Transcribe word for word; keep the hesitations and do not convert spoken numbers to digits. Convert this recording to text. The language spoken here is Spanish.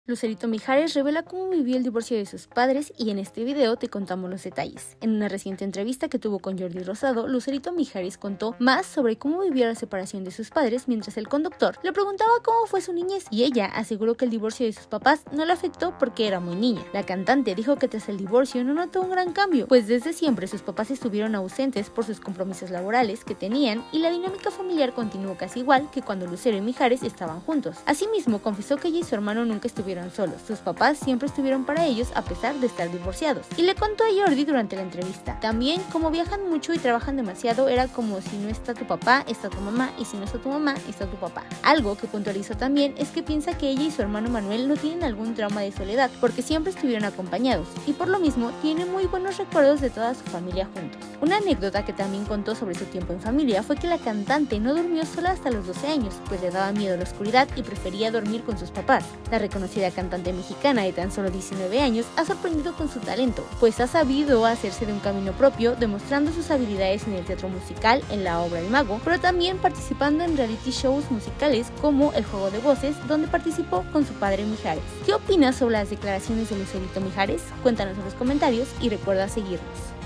Lucerito Mijares revela cómo vivió el divorcio de sus padres y en este video te contamos los detalles. En una reciente entrevista que tuvo con Jordi Rosado, Lucerito Mijares contó más sobre cómo vivió la separación de sus padres mientras el conductor le preguntaba cómo fue su niñez y ella aseguró que el divorcio de sus papás no la afectó porque era muy niña. La cantante dijo que tras el divorcio no notó un gran cambio, pues desde siempre sus papás estuvieron ausentes por sus compromisos laborales que tenían y la dinámica familiar continuó casi igual que cuando Lucero y Mijares estaban juntos. Asimismo, confesó que ella y su hermano nunca estuvieron solos, sus papás siempre estuvieron para ellos a pesar de estar divorciados. Y le contó a Jordi durante la entrevista. También, como viajan mucho y trabajan demasiado, era como si no está tu papá, está tu mamá, y si no está tu mamá, está tu papá. Algo que puntualizó también es que piensa que ella y su hermano Manuel no tienen algún trauma de soledad, porque siempre estuvieron acompañados, y por lo mismo tiene muy buenos recuerdos de toda su familia juntos. Una anécdota que también contó sobre su tiempo en familia fue que la cantante no durmió sola hasta los doce años, pues le daba miedo la oscuridad y prefería dormir con sus papás. La reconocida cantante mexicana de tan solo diecinueve años ha sorprendido con su talento, pues ha sabido hacerse de un camino propio, demostrando sus habilidades en el teatro musical, en la obra El Mago, pero también participando en reality shows musicales como El Juego de Voces, donde participó con su padre Mijares. ¿Qué opinas sobre las declaraciones de Lucerito Mijares? Cuéntanos en los comentarios y recuerda seguirnos.